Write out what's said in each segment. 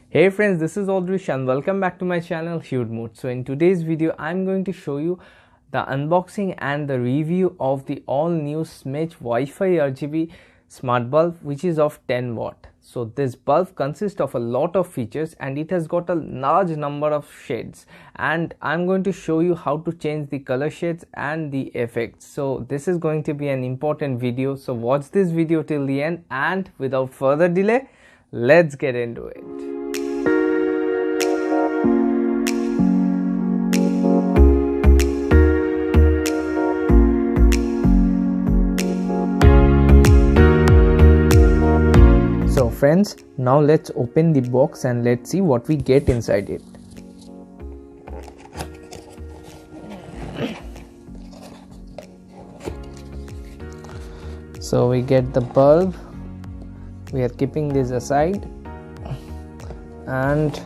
Hey friends, this is Aldrich and welcome back to my channel Hued Mood. So in today's video I'm going to show you the unboxing and the review of the all new Smidge Wi-Fi RGB smart bulb, which is of 10 watt. So this bulb consists of a lot of features and it has got a large number of shades, and I'm going to show you how to change the color shades and the effects. So this is going to be an important video, so watch this video till the end, and without further delay, let's get into it. So friends, now let's open the box and let's see what we get inside it. So we get the bulb, we are keeping this aside, and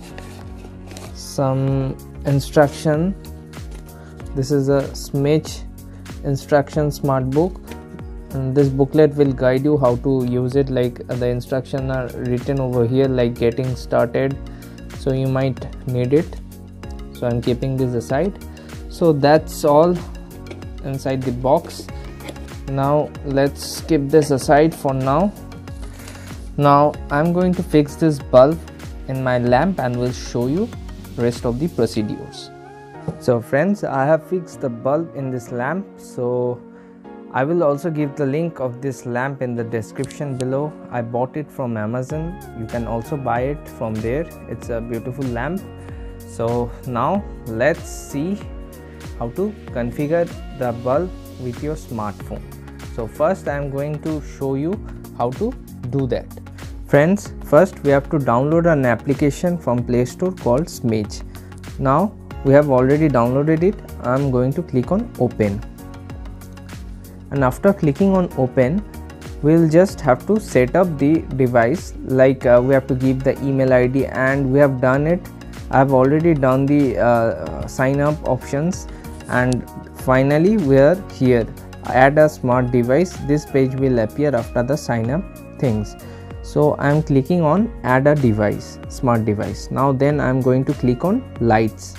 some instruction. This is a Smidge instruction smart book, and this booklet will guide you how to use it. Like the instructions are written over here, like getting started, so you might need it. So I'm keeping this aside. So that's all inside the box. Now let's keep this aside for now. Now I'm going to fix this bulb in my lamp and will show you rest of the procedures. So friends, I have fixed the bulb in this lamp, so I will also give the link of this lamp in the description below. I bought it from Amazon. You can also buy it from there. It's a beautiful lamp. So now let's see how to configure the bulb with your smartphone. So first I am going to show you how to do that. Friends, first we have to download an application from Play Store called Smidge. Now we have already downloaded it. I am going to click on open. And after clicking on open, we'll just have to set up the device. Like we have to give the email ID, and we have done it. I've already done the sign up options, and finally we are here. Add a smart device. This page will appear after the sign up things. So I'm clicking on add a device, smart device. Now then I'm going to click on lights,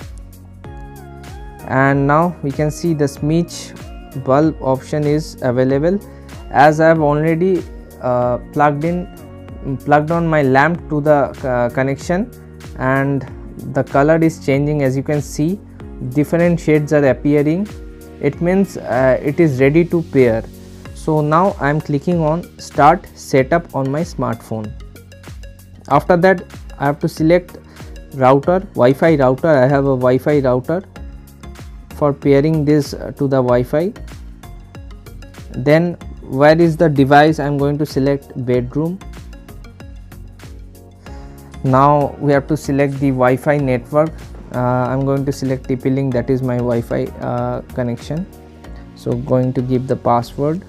and now we can see the Smidge bulb option is available. As I have already plugged on my lamp to the connection, and the color is changing. As you can see, different shades are appearing. It means it is ready to pair. So now I am clicking on start setup on my smartphone. After that I have to select router, Wi-Fi router. I have a Wi-Fi router for pairing this to the Wi-Fi. Then where is the device? I am going to select bedroom. Now we have to select the Wi-Fi network. I am going to select TP-Link, that is my Wi-Fi connection. So going to give the password.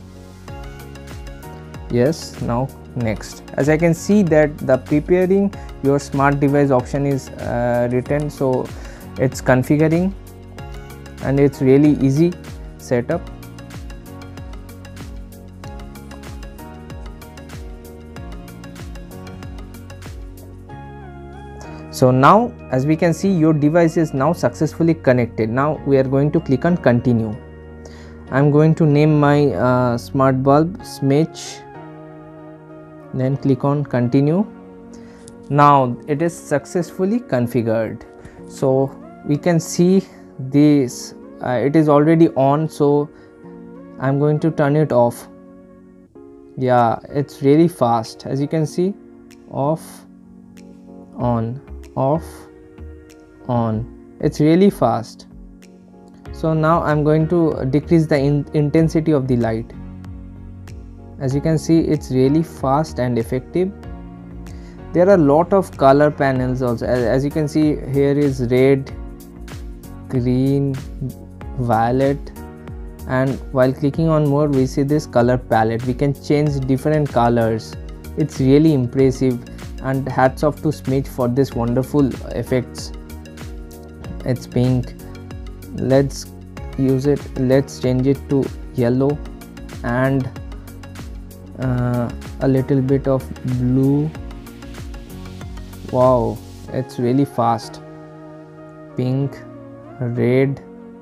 Yes, now next. As I can see that the preparing your smart device option is written, so it's configuring, and it's really easy setup. So now as we can see, your device is now successfully connected. Now we are going to click on continue. I'm going to name my smart bulb Smidge, then click on continue. Now it is successfully configured. So we can see this, it is already on, so I'm going to turn it off. Yeah, it's really fast. As you can see, off, on, off, on. It's really fast. So now I'm going to decrease the intensity of the light. As you can see, it's really fast and effective. There are a lot of color panels also. As you can see, here is red, green, violet, and while clicking on more we see this color palette. We can change different colors. It's really impressive, and hats off to Smidge for this wonderful effects. It's pink. Let's use it. Let's change it to yellow and a little bit of blue. Wow, it's really fast. Pink, red,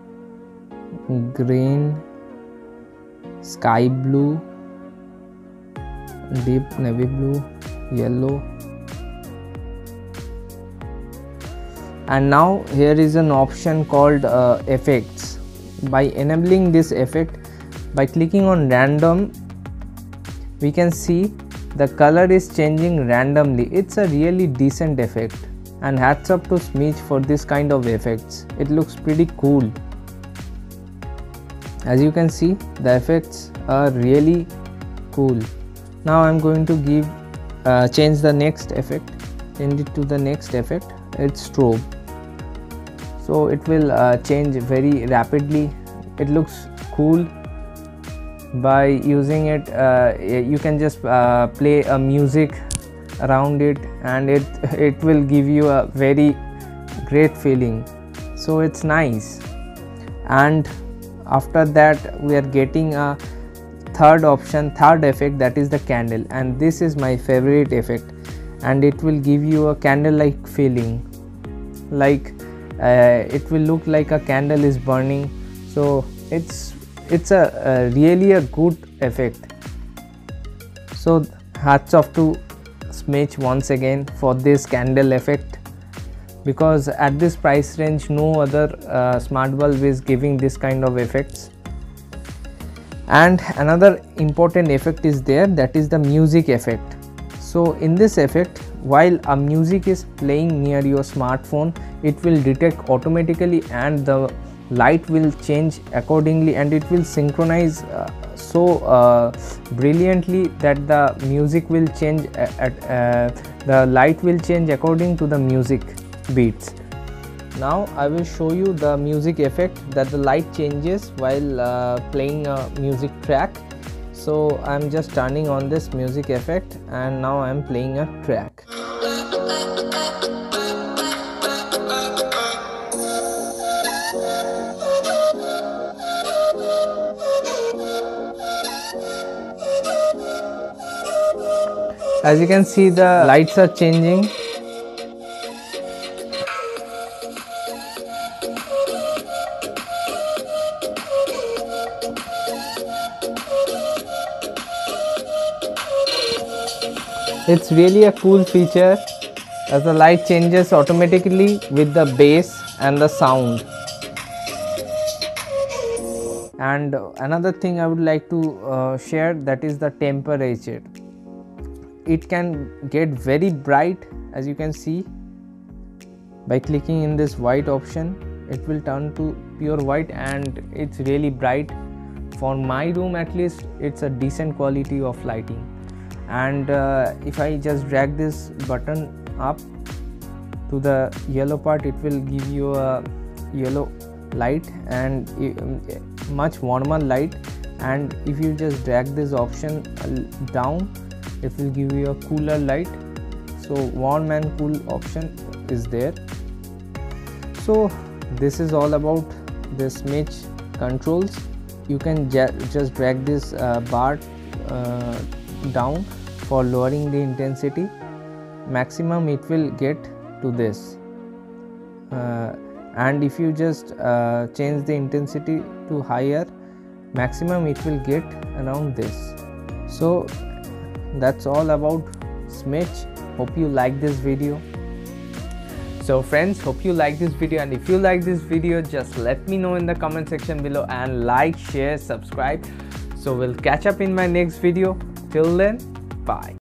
green, sky blue, deep navy blue, yellow. And now here is an option called effects. By enabling this effect, by clicking on random, we can see the color is changing randomly. It's a really decent effect, and hats up to Smeech for this kind of effects. It looks pretty cool. As you can see, the effects are really cool. Now I'm going to change the next effect, change it to the next effect. It's strobe, so it will change very rapidly. It looks cool. By using it, you can just play a music around it, and it will give you a very great feeling. So it's nice. And after that, we are getting a third effect, that is the candle, and this is my favorite effect, and it will give you a candle-like feeling, like it will look like a candle is burning. So it's a really a good effect. So hats off to Smeech once again for this candle effect, because at this price range no other smart bulb is giving this kind of effects. And another important effect is there, that is the music effect. So in this effect, while a music is playing near your smartphone, it will detect automatically, and the light will change accordingly, and it will synchronize so brilliantly that the music will change the light will change according to the music beats. Now I will show you the music effect, that the light changes while playing a music track. So I'm just turning on this music effect, and now I'm playing a track. As you can see, the lights are changing. It's really a cool feature, as the light changes automatically with the bass and the sound. And another thing I would like to share, that is the temperature. It can get very bright, as you can see. By clicking in this white option, it will turn to pure white, and it's really bright. For my room at least, it's a decent quality of lighting. And if I just drag this button up to the yellow part, it will give you a yellow light and much warmer light. And if you just drag this option down, it will give you a cooler light. So warm and cool option is there. So this is all about the Smeech controls. You can just drag this bar down for lowering the intensity. Maximum it will get to this, and if you just change the intensity to higher, maximum it will get around this. So that's all about Smeech. Hope you like this video. So friends, hope you like this video, and if you like this video, just let me know in the comment section below, and like, share, subscribe. So we'll catch up in my next video. Till then, bye.